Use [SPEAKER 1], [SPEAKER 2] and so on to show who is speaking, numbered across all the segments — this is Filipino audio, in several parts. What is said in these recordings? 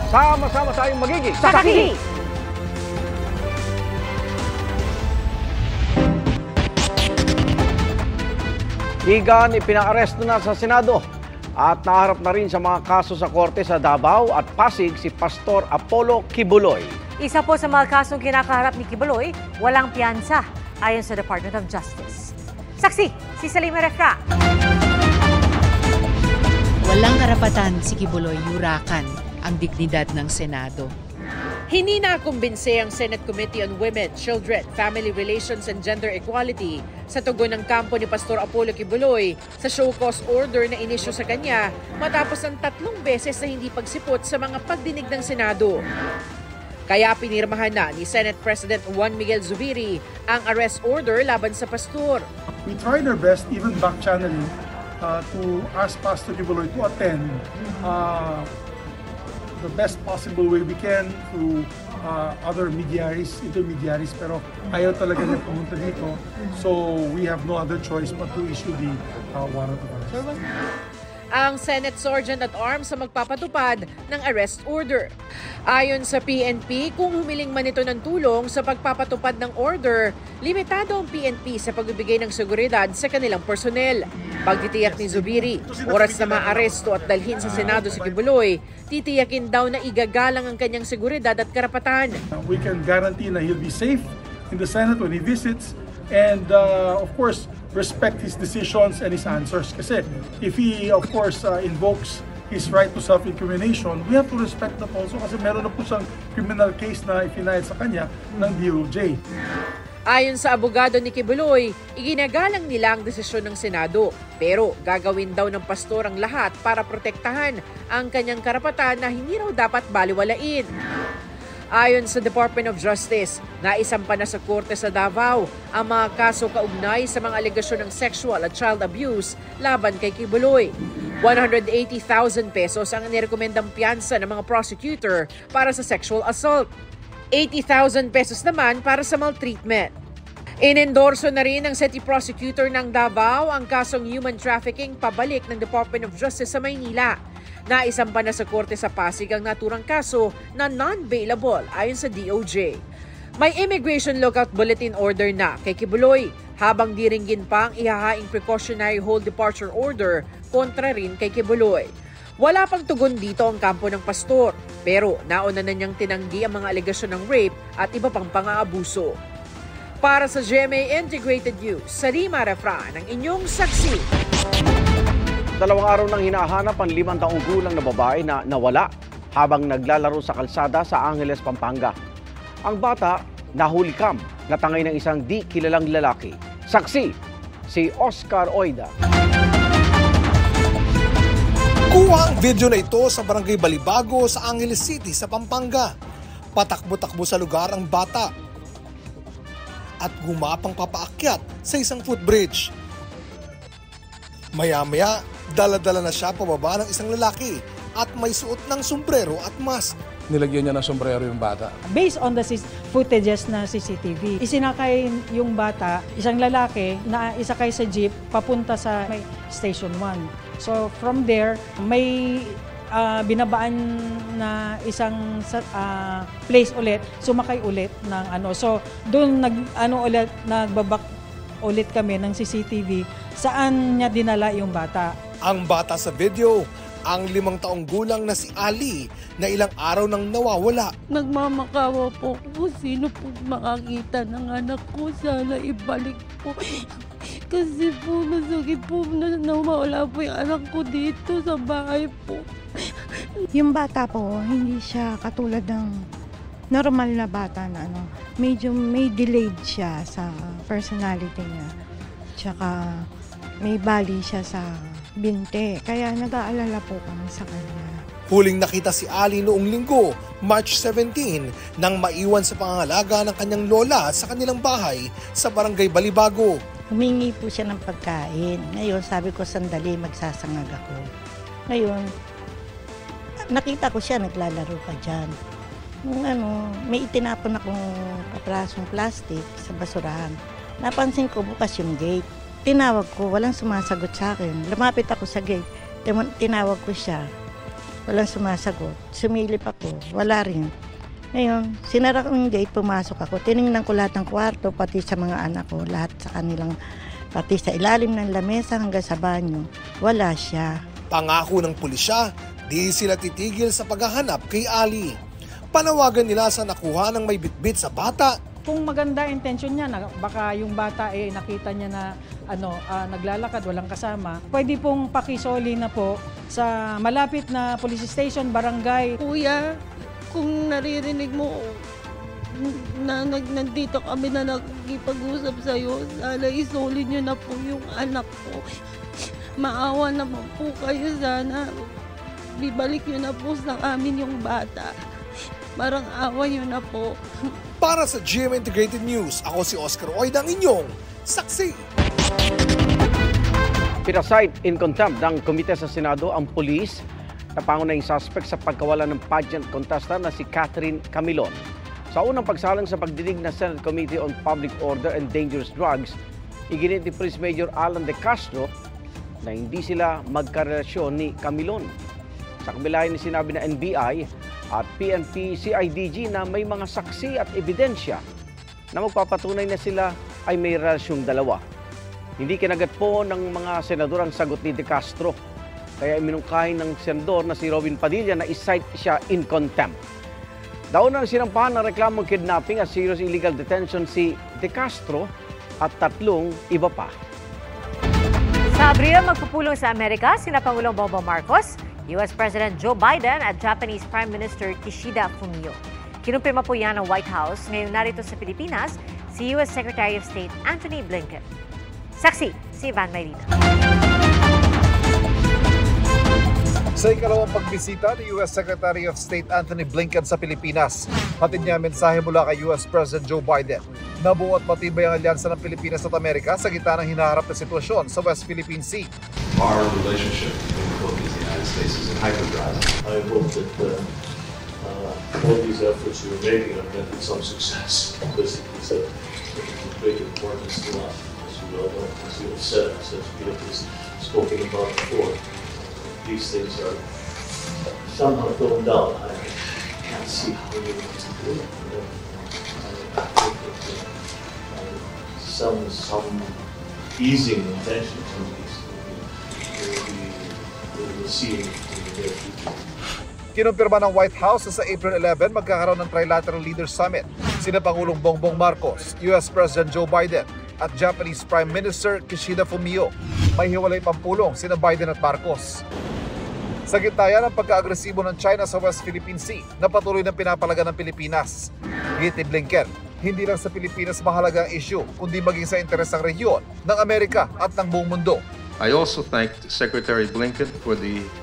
[SPEAKER 1] Sama-sama tayong magiging
[SPEAKER 2] Saksi!
[SPEAKER 1] Igan ipinaaresto na sa Senado at naharap na rin sa mga kaso sa korte sa Davao at Pasig si Pastor Apollo Kibuloy.
[SPEAKER 2] Isa po sa mga kasong kinakaharap ni Kibuloy, walang piyansa ayon sa Department of Justice. Saksi, si Salima Refra.
[SPEAKER 3] Walang karapatan si Kibuloy yurakan ang dignidad ng Senado.
[SPEAKER 4] Hindi nakumbinse ang Senate Committee on Women, Children, Family Relations and Gender Equality sa tugon ng kampo ni Pastor Apollo Kibuloy sa show cause order na inisyu sa kanya matapos ang 3 beses na hindi pagsipot sa mga pagdinig ng Senado. Kaya pinirmahan na ni Senate President Juan Miguel Zubiri ang arrest order laban sa pastor.
[SPEAKER 5] We tried our best, even back-channeling, to ask Pastor Kibuloy to attend the best possible way we can through other intermediaries, pero ayaw talaga niya pumunta dito. So we have no other choice but to issue the warrant of arrest.
[SPEAKER 4] Ang Senate Sergeant at Arms sa magpapatupad ng arrest order. Ayon sa PNP, kung humiling man ito ng tulong sa pagpapatupad ng order, limitado ang PNP sa pagbibigay ng seguridad sa kanilang personnel. Pagtitiyak ni Zubiri, oras na maaresto at dalhin sa Senado si Kibuloy, titiyakin daw na igagalang ang kanyang seguridad at karapatan.
[SPEAKER 5] We can guarantee na he'll be safe in the Senate when he visits, and of course, respect his decisions and his answers. Kasi if he, of course, invokes his right to self-incrimination, we have to respect that also kasi meron na po siyang criminal case na ipinahid sa kanya ng DOJ.
[SPEAKER 4] Ayon sa abogado ni Kibuloy, iginagalang nila ang desisyon ng Senado. Pero gagawin daw ng pastor ang lahat para protektahan ang kanyang karapatan na hindi raw dapat baliwalain. Ayon sa Department of Justice, naisampa na sa korte sa Davao ang mga kaso kaugnay sa mga alegasyon ng sexual at child abuse laban kay Kibuloy. 180,000 pesos ang nirekomendang piyansa ng mga prosecutor para sa sexual assault. 80,000 pesos naman para sa maltreatment. Inendorso na rin ng City Prosecutor ng Davao ang kasong human trafficking pabalik ng Department of Justice sa Maynila. Naisampa na sa korte sa Pasig ang naturang kaso na non-bailable ayon sa DOJ. May immigration lookout bulletin order na kay Kibuloy habang diringgin pa ang ihahaing precautionary hold departure order kontra rin kay Kibuloy. Wala pang tugon dito ang kampo ng pastor pero nauna na niyang tinanggi ang mga alegasyon ng rape at iba pang pang-aabuso. Para sa GMA Integrated News, Salima Refra ng inyong saksi.
[SPEAKER 1] 2 araw nang hinahanap ang 5 taong gulang na babae na nawala habang naglalaro sa kalsada sa Angeles, Pampanga. Ang bata nahulikam na tangay ng isang di kilalang lalaki. Saksi, si Oscar Oida.
[SPEAKER 6] Kuha ang video na ito sa Barangay Balibago sa Angeles City sa Pampanga. Patakbo-takbo sa lugar ang bata at gumapang papaakyat sa isang footbridge. Maya-maya, dala-dala na siya pababa ng isang lalaki at may suot ng sombrero at mask.
[SPEAKER 7] Nilagyan niya ng sombrero yung bata.
[SPEAKER 8] Based on the footages na CCTV, isinakay yung bata, isang lalaki na isakay sa jeep papunta sa may Station 1. So from there, may binabaan na isang place ulit, sumakay ulit ng ano. So doon nagbabak ulit kami ng CCTV saan niya dinala yung bata.
[SPEAKER 6] Ang bata sa video, ang 5 taong gulang na si Ali na ilang araw nang nawawala.
[SPEAKER 9] Nagmamakawa po kung sino po makakita ng anak ko. Sana ibalik po. Kasi po masakit po na nawawala po yung anak ko dito sa bahay po.
[SPEAKER 10] Yung bata po, hindi siya katulad ng normal na bata na ano. Medyo may delayed siya sa personality niya. Tsaka may bali siya sa binte. Kaya nag-aalala po kami sa kanya.
[SPEAKER 6] Huling nakita si Ali noong linggo, March 17, nang maiwan sa pangangalaga ng kanyang lola sa kanilang bahay sa Barangay Balibago.
[SPEAKER 10] Humingi po siya ng pagkain. Ngayon, sabi ko, sandali, magsasangag ako. Ngayon, nakita ko siya, naglalaro pa dyan. Nung may itinapon akong kaprasong plastic sa basurahan. Napansin ko bukas yung gate. Tinawag ko, walang sumasagot sa akin. Lumapit ako sa gate. Tinawag ko siya. Walang sumasagot. Sumilip ako, wala rin. Ngayon, sinara ko yung gate, pumasok ako. Tinignan ko lahat ng kwarto, pati sa mga anak ko, lahat sa kanilang, pati sa ilalim ng lamesa hanggang sa banyo. Wala siya.
[SPEAKER 6] Pangako ng pulisya, di sila titigil sa paghahanap kay Ali. Panawagan nila sa nakuha ng may bitbit sa bata.
[SPEAKER 8] Kung maganda intention niya, baka yung bata nakita niya na naglalakad, walang kasama, pwede pong pakisoli na po sa malapit na police station, barangay.
[SPEAKER 9] Kuya, kung naririnig mo na nandito kami na nagkipag-usap sa'yo, sana isoli niyo na po yung anak ko. Maawa naman po kayo, sana bibalik niyo na po sa amin yung bata. Parang awa niyo na po.
[SPEAKER 6] Para sa GMA Integrated News, ako si Oscar Oid, ang inyong saksi.
[SPEAKER 1] Pinasight in contempt ng komite sa Senado ang pulis na pangunahing suspect sa pagkawala ng pageant contestant na si Catherine Camilon. Sa unang pagsalang sa pagdinig ng Senate Committee on Public Order and Dangerous Drugs, iginit ni Police Major Alan De Castro na hindi sila magkarelasyon ni Camilon. Sa kabila ni sinabi na NBI at PNP-CIDG na may mga saksi at ebidensya na magpapatunay na sila ay may relasyong dalawa. Hindi kinagat po ng mga senador ang sagot ni De Castro. Kaya iminungkahin ng senador na si Robin Padilla na isight siya in contempt. Daon ang sinampahan ng reklamong kidnapping at serious illegal detention si De Castro at 3 iba pa.
[SPEAKER 2] Sa Abril, magpupulong sa Amerika sina Pangulong Bongbong Marcos, US President Joe Biden at Japanese Prime Minister Kishida Fumio. Kinumpirma po yan ng White House. Ngayon narito sa Pilipinas, si US Secretary of State Antony Blinken. Saksi, si Van Mayrina.
[SPEAKER 11] Sa ikalawang pagbisita ni US Secretary of State Antony Blinken sa Pilipinas, hatid niya mensahe mula kay US President Joe Biden. Nabuo at matibay ang alyansa ng Pilipinas at Amerika sa gitna ng hinaharap na sitwasyon sa West Philippine Sea.
[SPEAKER 12] Our relationship between the Philippines and the United States is in hyperdrive.
[SPEAKER 13] I hope that all these efforts you're making have met with some success. Because it's of great importance to us, as you well know, as you have said, as we have spoken about before. These things are somehow going down. I can't see how you're going to do it. I think that some easing intentions on these we'll see in the near future.
[SPEAKER 11] Kinumpirma ng White House na sa April 11 magkakaroon ng Trilateral Leaders Summit. Sina Pangulong Bongbong Marcos, US President Joe Biden at Japanese Prime Minister Kishida Fumio. May hiwalay pampulong sina Biden at Marcos. Sa gitna yan ang pagka-agresibo ng China sa West Philippine Sea na patuloy ng pinapalagan ng Pilipinas. Git ni Blinken, hindi lang sa Pilipinas mahalaga ang issue, kundi maging sa interes ng rehiyon, ng Amerika at ng buong mundo.
[SPEAKER 12] I also thank Secretary Blinken for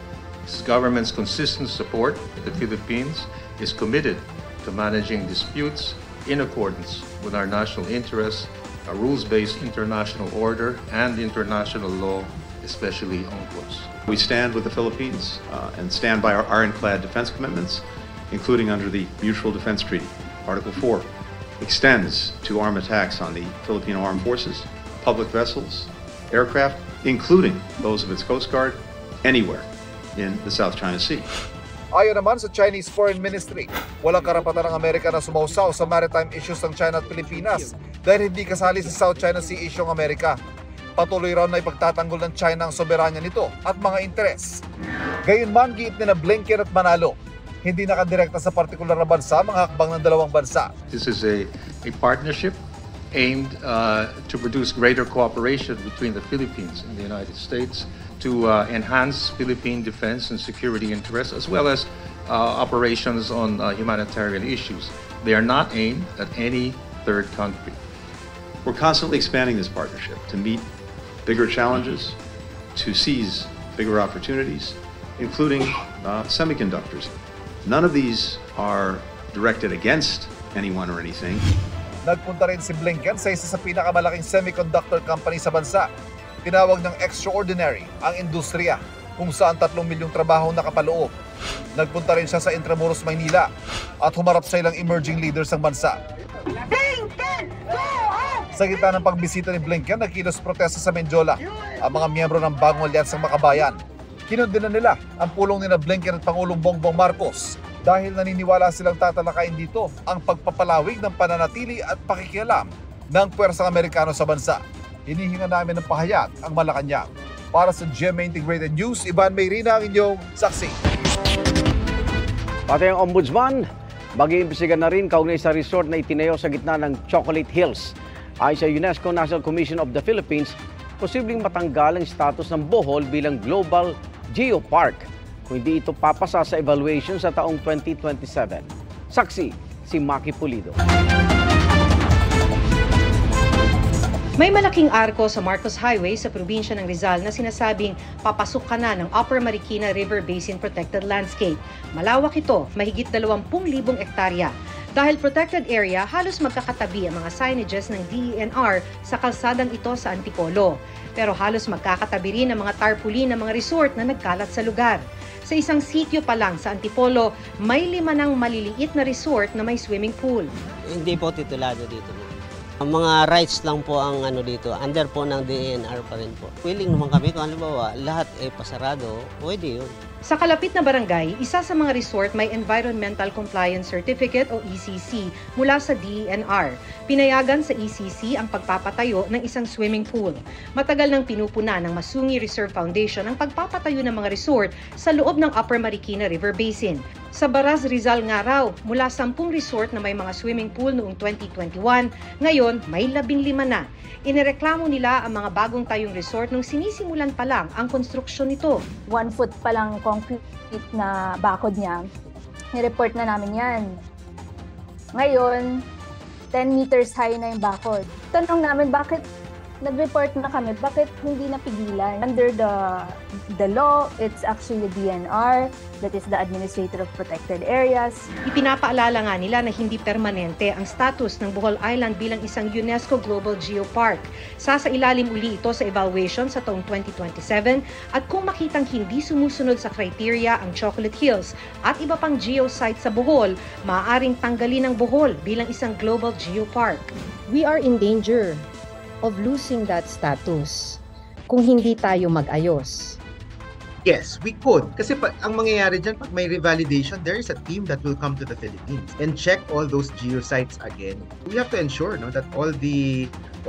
[SPEAKER 12] his government's consistent support. The Philippines is committed to managing disputes in accordance with our national interests, a rules-based international order, and international law, especially UNCLOS.
[SPEAKER 14] We stand with the Philippines and stand by our ironclad defense commitments, including under the Mutual Defense Treaty. Article 4 extends to arm attacks on the Filipino Armed Forces, public vessels, aircraft, including those of its Coast Guard, anywhere in the South China Sea.
[SPEAKER 11] Ayon naman sa Chinese Foreign Ministry, walang karapatan ng Amerika na sumausaw sa maritime issues ng China at Pilipinas dahil hindi kasali sa South China Sea issue ng Amerika. Patuloy raw na ipagtatanggol ng China ang soberanya nito at mga interes. Gayunman, giit ni na Blinken at Manalo, hindi nakadirekta sa partikular na bansa mga hakbang ng dalawang bansa.
[SPEAKER 12] This is a partnership aimed to produce greater cooperation between the Philippines and the United States to enhance Philippine defense and security interests, as well as operations on humanitarian issues. They are not aimed at any third country.
[SPEAKER 14] We're constantly expanding this partnership to meet bigger challenges, to seize bigger opportunities, including semiconductors. None of these are directed against anyone or anything.
[SPEAKER 11] Nagpunta rin si Blinken sa isa sa pinakamalaking semiconductor company sa bansa. Tinawag ng extraordinary ang industriya kung saan 3 milyong trabaho nakapaloob. Nagpunta rin siya sa Intramuros, Maynila at humarap sa ilang emerging leaders ng bansa. Sa gitna ng pagbisita ni Blinken, nagkilos protesta sa Menjola ang mga miyembro ng bagong alyansang Makabayan. Kinundina nila ang pulong ni Blinken at Pangulong Bongbong Marcos dahil naniniwala silang tatalakayin dito ang pagpapalawig ng pananatili at pakikialam ng puwersang Amerikano sa bansa. Hinihinga namin ng pahayag ang Malacanang. Para sa GMA Integrated News, Ivan Mayrina ang inyong saksi.
[SPEAKER 1] Pati ang ombudsman, mag-iimbestiga na rin kaugnay sa resort na itinayo sa gitna ng Chocolate Hills. Ayon sa UNESCO National Commission of the Philippines, posibleng matanggal ang status ng Bohol bilang Global Geopark kung hindi ito papasa sa evaluation sa taong 2027. Saksi, si Maki Pulido.
[SPEAKER 15] May malaking arko sa Marcos Highway sa probinsya ng Rizal na sinasabing papasok ka na ng Upper Marikina River Basin Protected Landscape. Malawak ito, mahigit 20,000 ektarya. Dahil protected area, halos magkakatabi ang mga signages ng DENR sa kalsadang ito sa Antipolo. Pero halos magkakatabi rin ang mga tarpaulin ng mga resort na nagkalat sa lugar. Sa isang sitio pa lang sa Antipolo, may 5 ng maliliit na resort na may swimming pool.
[SPEAKER 16] Hindi po titulado dito. Ang mga rights lang po ang dito, under po ng DENR pa rin po. Willing naman kami kung halimbawa lahat pasarado, pwede yun.
[SPEAKER 15] Sa kalapit na barangay, isa sa mga resort may Environmental Compliance Certificate o ECC mula sa DENR. Pinayagan sa ECC ang pagpapatayo ng isang swimming pool. Matagal nang pinupuna ng Masungi Reserve Foundation ang pagpapatayo ng mga resort sa loob ng Upper Marikina River Basin. Sa Baras, Rizal nga raw, mula 10 resort na may mga swimming pool noong 2021, ngayon may 15 na. Inireklamo nila ang mga bagong tayong resort nung sinisimulan pa lang ang konstruksyon nito.
[SPEAKER 17] 1 foot pa lang concrete na bakod niya. Nireport na namin yan. Ngayon, 10 meters high na yung bakod. Tanong namin, bakit nag-report na kami, bakit hindi napigilan? Under the law, it's actually the DNR, that is the Administrator of Protected Areas.
[SPEAKER 15] Ipinapaalala nga nila na hindi permanente ang status ng Bohol Island bilang isang UNESCO Global Geopark. Sasailalim uli ito sa evaluation sa taong 2027 at kung makitang hindi sumusunod sa criteria ang Chocolate Hills at iba pang geosite sa Bohol, maaaring tanggalin ang Bohol bilang isang Global Geopark.
[SPEAKER 18] We are in danger of losing that status kung hindi tayo mag-ayos.
[SPEAKER 19] Yes, we could. Kasi ang mangyayari dyan, pag may revalidation, there is a team that will come to the Philippines and check all those geosites again. We have to ensure that all the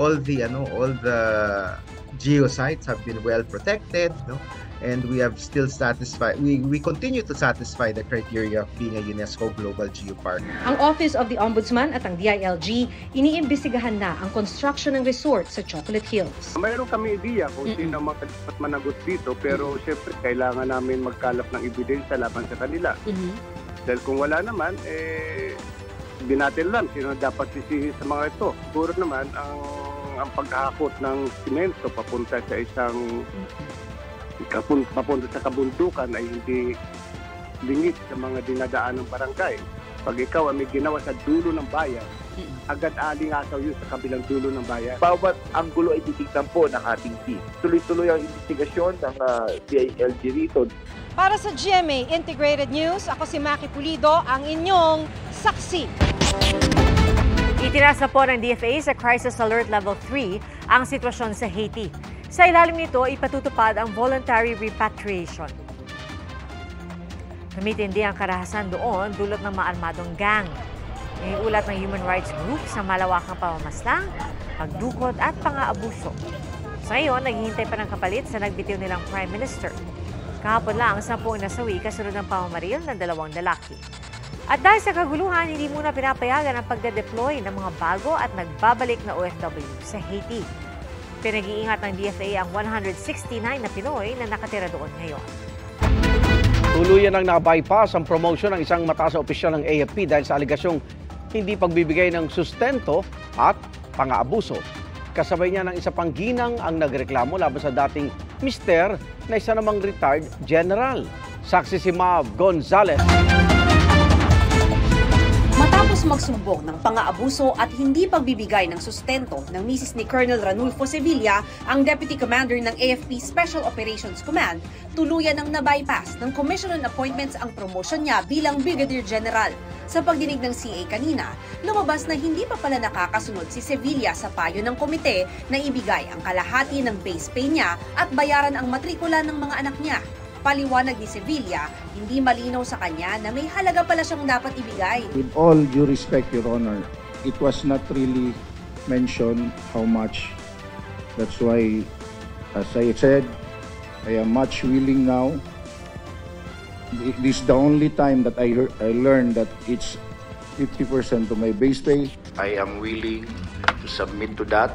[SPEAKER 19] geosites have been well protected, and we have still satisfied, we continue to satisfy the criteria of being a UNESCO Global Geopark.
[SPEAKER 15] Ang Office of the Ombudsman at ang DILG, iniimbestigahan na ang construction ng resort sa Chocolate Hills.
[SPEAKER 20] Mayroon kami ideya kung sino managot dito, pero syempre kailangan namin magkalap ng ebidensya laban sa kanila. Dahil kung wala naman, hindi natin alam sino dapat sisihin sa mga ito. Siguro naman ang paghahakot ng simento papunta sa isang papunta sa kabundukan ay hindi lingit sa mga dinadaan ng barangay. Pag ikaw ay may ginawa sa dulo ng bayan, agad alingasaw yun sa kabilang dulo ng bayan.
[SPEAKER 21] Bawat anggulo ay titignan po ng ating team. Tuloy-tuloy ang investigasyon ng DILG rito.
[SPEAKER 22] Para sa GMA Integrated News, ako si Maki Pulido, ang inyong saksi.
[SPEAKER 2] Itinasa po ng DFA sa Crisis Alert Level 3 ang sitwasyon sa Haiti. Sa ilalim nito, ipatutupad ang voluntary repatriation. Tumitindi ang karahasan doon dulot ng maalmadong gang. Iniulat ng human rights group sa malawakang pamamaslang, pagdukot at pang-aabuso. Sa ngayon, naghihintay pa ng kapalit sa nagbitiw nilang Prime Minister. Kahapon lang, 10 nasawi kasunod ng pamamaril ng 2 lalaki. At dahil sa kaguluhan, hindi muna pinapayagan ang pagde-deploy ng mga bago at nagbabalik na OFW sa Haiti. Pinag-iingat ng DFA ang 169 na Pinoy na nakatira doon ngayon.
[SPEAKER 1] Tuluyan ang na-bypass ang promotion ng isang mataas na opisyal ng AFP dahil sa aligasyong hindi pagbibigay ng sustento at pang-aabuso. Kasabay niya ng isa pang ginang ang nagreklamo laban sa dating mister na isa namang retired general. Saksi si Mav Gonzalez.
[SPEAKER 23] Matapos magsumbong ng pang-aabuso at hindi pagbibigay ng sustento ng misis ni Colonel Ranulfo Sevilla, ang Deputy Commander ng AFP Special Operations Command, tuluyan ng na-bypass ng Commission on Appointments ang promotion niya bilang Brigadier General. Sa pagdinig ng CA kanina, lumabas na hindi pa pala nakakasunod si Sevilla sa payo ng komite na ibigay ang kalahati ng base pay niya at bayaran ang matrikula ng mga anak niya. Paliwanag ni Sevilla, hindi malinaw sa kanya na may halaga pala siyang dapat ibigay.
[SPEAKER 3] With all due respect, Your Honor, it was not really mentioned how much. That's why, as I said, I am much willing now. This is the only time that I learned that it's 50% to my base pay.
[SPEAKER 4] I am willing to submit to that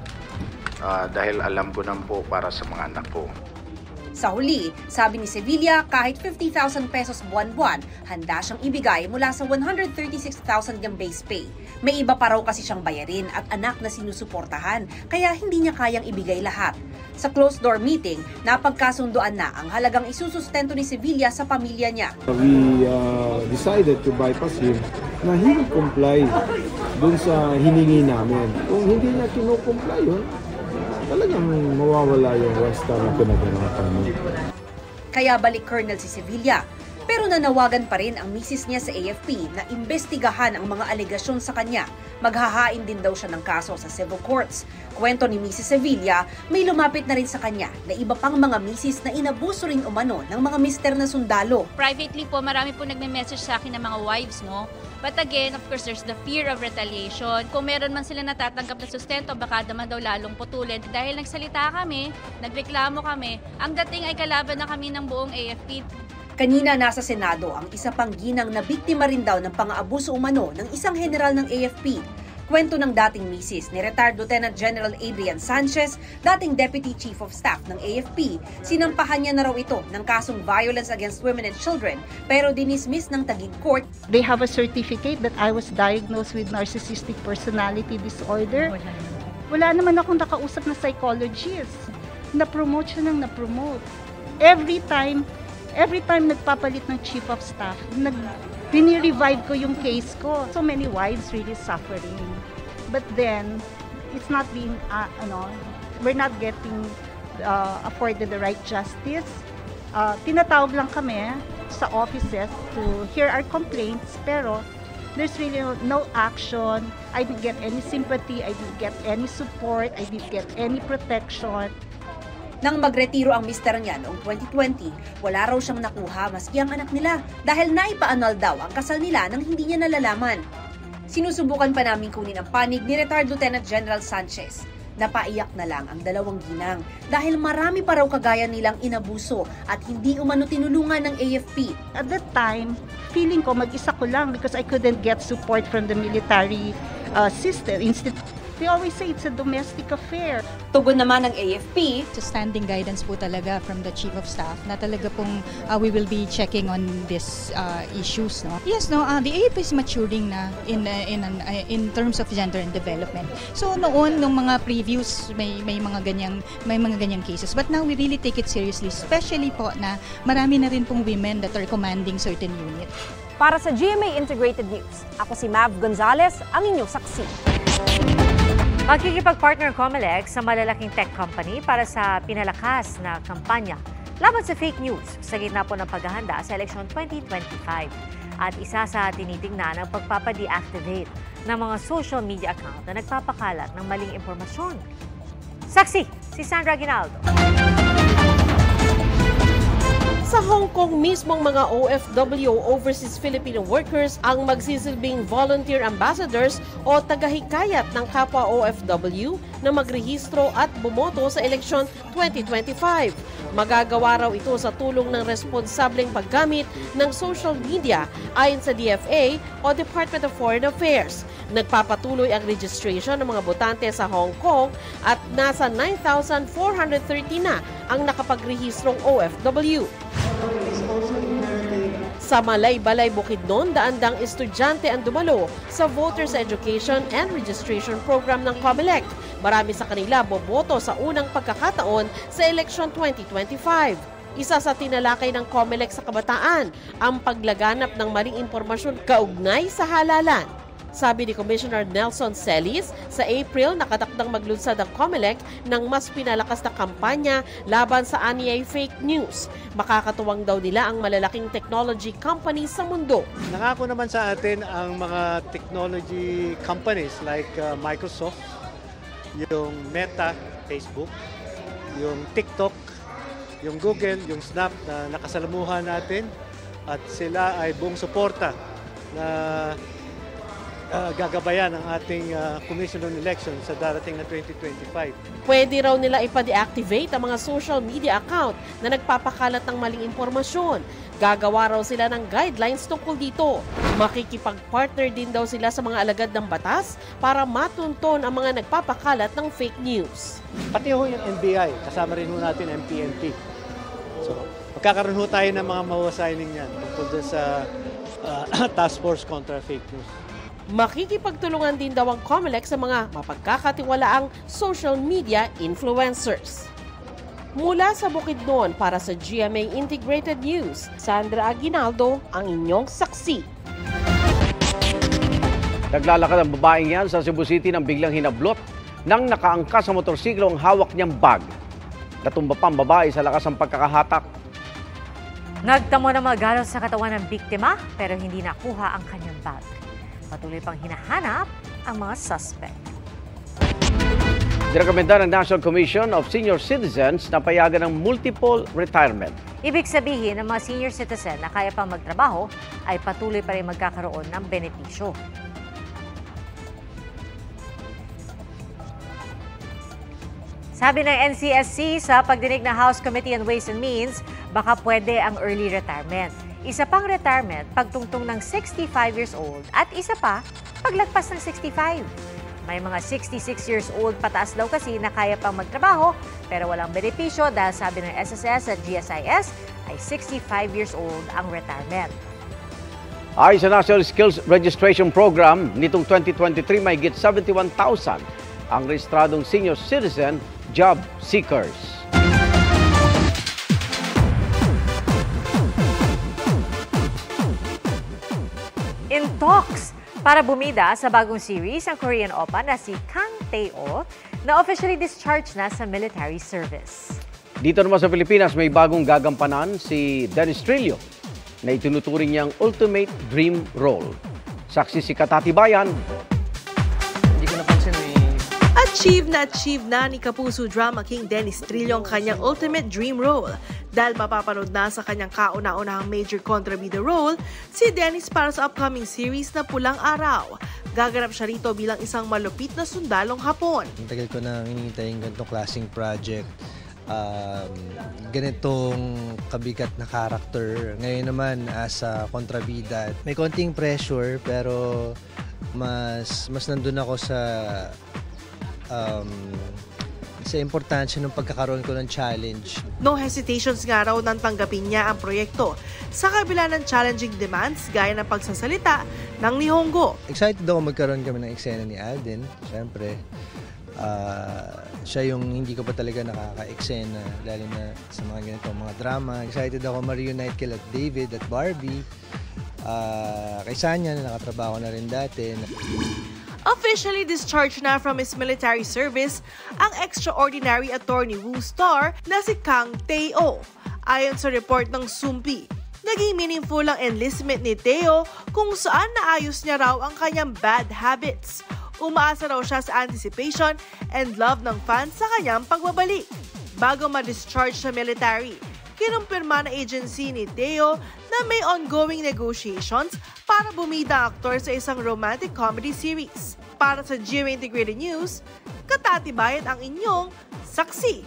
[SPEAKER 4] dahil alam ko nang po para sa mga anak ko.
[SPEAKER 23] Sa huli, sabi ni Sevilla, kahit 50,000 pesos buwan-buwan, handa siyang ibigay mula sa 136,000 niyang base pay. May iba pa raw kasi siyang bayarin at anak na sinusuportahan, kaya hindi niya kayang ibigay lahat. Sa closed-door meeting, napagkasunduan na ang halagang isusustento ni Sevilla sa pamilya niya.
[SPEAKER 5] We decided to bypass him na he will comply dun sa hiningi namin. Kung hindi niya kinukomply yun, talagang mawawala yung Westa na pinaganapan mo.
[SPEAKER 23] Kaya balik Colonel si Sevilla. Pero nanawagan pa rin ang misis niya sa AFP na imbestigahan ang mga alegasyon sa kanya. Maghahain din daw siya ng kaso sa civil courts. Kwento ni Mrs. Sevilla, may lumapit na rin sa kanya na iba pang mga misis na inabuso rin umano ng mga mister na sundalo.
[SPEAKER 24] Privately po, marami po nagme-message sa akin ng mga wives, no? But again, of course, there's the fear of retaliation. Kung meron man sila natatanggap na sustento, baka naman daw lalong putulin. Dahil nagsalita kami, nagreklamo kami, ang dating ay kalaban na kami ng buong AFP.
[SPEAKER 23] Kanina nasa Senado ang isa pang ginang na biktima rin daw ng pang-aabuso umano ng isang general ng AFP. Kwento ng dating misis ni retired Lieutenant General Adrian Sanchez, dating Deputy Chief of Staff ng AFP. Sinampahan niya na raw ito ng kasong violence against women and children pero dinismiss ng Taguig Court.
[SPEAKER 10] They have a certificate that I was diagnosed with narcissistic personality disorder. Wala naman akong nakausap na psychologist. Na-promote siya ng na-promote. Every time nagpapalit ng Chief of Staff, bini-revive ko yung case ko. So many wives really suffering. But then, it's not being, we're not getting afforded the right justice. Tinatawag lang kami sa offices to hear our complaints, pero there's really no action. I didn't get any sympathy, I didn't get any support, I didn't get any protection.
[SPEAKER 23] Nang magretiro ang mister niya noong 2020, wala raw siyang nakuha maski ang anak nila dahil naipa-annul daw ang kasal nila nang hindi niya nalalaman. Sinusubukan pa namin kunin ang panig ni retired Lieutenant General Sanchez. Napaiyak na lang ang dalawang ginang dahil marami pa raw kagaya nilang inabuso at hindi umano tinulungan ng AFP.
[SPEAKER 10] At that time, feeling ko mag-isa ko lang because I couldn't get support from the military system. They always say it's a domestic affair.
[SPEAKER 23] Tugon naman ng AFP.
[SPEAKER 25] It's a standing guidance po talaga from the Chief of Staff na talaga pong we will be checking on these issues. No? Yes, no, the AFP is maturing na in terms of gender and development. So noon, nung mga previews, may mga ganyang cases. But now we really take it seriously, especially po na marami na rin pong women that are commanding certain units.
[SPEAKER 23] Para sa GMA Integrated News, ako si Mav Gonzalez, ang inyong saksi.
[SPEAKER 2] Magkikipag-partner COMELEC sa malalaking tech company para sa pinalakas na kampanya laban sa fake news sa gitna po ng paghahanda sa eleksyon 2025. At isa sa tinitingnan ang pagpapa-deactivate ng mga social media account na nagpapakalat ng maling impormasyon. Saksi, si Sandra Ginaldo.
[SPEAKER 26] Sa Hong Kong mismong mga OFW Overseas Filipino Workers ang magsisilbing volunteer ambassadors o tagahikayat ng kapwa OFW na magrehistro at bumoto sa eleksyon 2025. Magagawa raw ito sa tulong ng responsableng paggamit ng social media ayon sa DFA o Department of Foreign Affairs. Nagpapatuloy ang registration ng mga botante sa Hong Kong at nasa 9,430 na ang nakapagrehistrong OFW. Sa Malay-Balay, Bukidnon, daandang estudyante ang dumalo sa Voters Education and Registration Program ng COMELEC. Marami sa kanila boboto sa unang pagkakataon sa eleksyon 2025. Isa sa tinalakay ng COMELEC sa kabataan, ang paglaganap ng maling impormasyon kaugnay sa halalan. Sabi ni Commissioner Nelson Celis, sa April nakatakdang maglunsad ang COMELEC ng mas pinalakas na kampanya laban sa anyay fake news. Makakatuwang daw nila ang malalaking technology companies sa mundo.
[SPEAKER 27] Nangako naman sa atin ang mga technology companies like Microsoft, yung Meta, Facebook, yung TikTok, yung Google, yung Snap na nakasalamuhan natin at sila ay buong suporta na gagabayan ang ating Commission on Elections sa darating na 2025.
[SPEAKER 26] Pwede raw nila ipa-deactivate ang mga social media account na nagpapakalat ng maling impormasyon. Gagawa raw sila ng guidelines tungkol dito. Makikipag-partner din daw sila sa mga alagad ng batas para matunton ang mga nagpapakalat ng fake news.
[SPEAKER 27] Pati ho yung NBI, kasama rin ho natin ang PNP. So, magkakaroon ho tayo ng mga mawasigning yan tungkol sa Task Force kontra Fake News.
[SPEAKER 26] Makikipagtulungan din daw ang COMELEC sa mga mapagkakatiwalaang social media influencers. Mula sa Bukidnon para sa GMA Integrated News, Sandra Aguinaldo ang inyong saksi.
[SPEAKER 1] Naglalakad ang babaeng yan sa Cebu City nang biglang hinablot nang nakaangkas sa motorsiklo ang hawak niyang bag. Natumba pa ang babae sa lakas ng pagkakahatak.
[SPEAKER 2] Nagtamo na magalos sa katawan ng biktima pero hindi nakuha ang kanyang bag. Patuloy pang hinahanap ang mga suspect.
[SPEAKER 1] Direkomenda ng National Commission of Senior Citizens na payagan ng multiple retirement.
[SPEAKER 2] Ibig sabihin ng mga senior citizen na kaya pang magtrabaho ay patuloy pa rin magkakaroon ng benepisyo. Sabi ng NCSC sa pagdinig ng House Committee on Ways and Means, baka pwede ang early retirement. Isa pang retirement pagtungtong ng 65 years old at isa pa paglagpas ng 65. May mga 66 years old pataas daw kasi na kaya pang magtrabaho pero walang benepisyo dahil sabi ng SSS at GSIS ay 65 years old ang retirement.
[SPEAKER 1] Ay sa National Skills Registration Program, nitong 2023 may higit 71,000 ang rehistradong senior citizen job seekers.
[SPEAKER 2] In talks para bumida sa bagong series ang Korean Oppa na si Kang Tae-oh na officially discharged na sa military service.
[SPEAKER 1] Dito naman sa Pilipinas may bagong gagampanan si Dennis Trillo na itinuturing niyang ultimate dream role. Saksi si Katati Bayan.
[SPEAKER 6] Hindi ko napansin
[SPEAKER 7] Achieve na ni Kapuso Drama King Dennis Trillo ang kanyang ultimate dream role dahil mapapanood na sa kanyang kauna-unahang major kontrabida role si Dennis para sa upcoming series na Pulang Araw. Gaganap siya rito bilang isang malupit na sundalong Hapon.
[SPEAKER 6] Ang tagal ko nang hinihintay yung ganitong klaseng project. Ganitong kabigat na character. Ngayon naman as a kontrabida, may konting pressure pero mas nandun ako sa importansya ng pagkakaroon ko ng challenge.
[SPEAKER 7] No hesitations nga raw nang tanggapin niya ang proyekto sa kabila ng challenging demands gaya ng pagsasalita ng Nihongo.
[SPEAKER 6] Excited ako magkaroon kami ng eksena ni Alden. Siyempre, siya yung hindi ko pa talaga nakaka-eksena lalo na sa mga ganitong mga drama. Excited ako ma-reunite kila David at Barbie. Kay Sanya na nakatrabaho na rin dati.
[SPEAKER 7] Officially discharged na from his military service ang extraordinary attorney Woo star na si Kang Tae-oh. Ayon sa report ng Sumpi, naging meaningful ang enlistment ni Tae-oh kung saan naayos niya raw ang kanyang bad habits. Umaasa raw siya sa anticipation and love ng fans sa kanyang pagbabalik. Bago ma-discharge sa military, kinumpirma na agency ni Tae-oh na may ongoing negotiations para bumida ang aktor sa isang romantic comedy series. Para sa GMA Integrated News, Katati Bayan ang inyong saksi.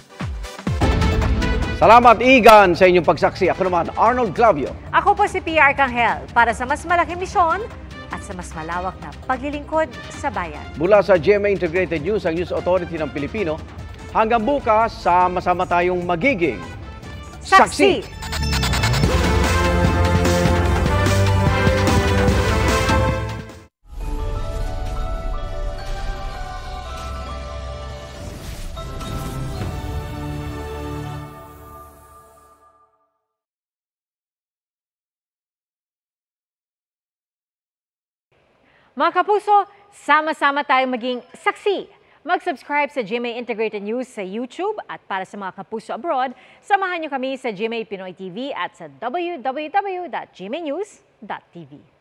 [SPEAKER 1] Salamat Igan sa inyong pagsaksi. Ako naman, Arnold Clavio.
[SPEAKER 2] Ako po si Pia Arcangel para sa mas malaking misyon at sa mas malawak na paglilingkod sa bayan.
[SPEAKER 1] Mula sa GMA Integrated News, ang News Authority ng Pilipino, hanggang bukas, sama-sama tayong magiging saksi.
[SPEAKER 2] Mga kapuso, sama-sama tayong maging saksi. Mag-subscribe sa GMA Integrated News sa YouTube at para sa mga kapuso abroad, samahan niyo kami sa GMA Pinoy TV at sa www.gmanews.tv.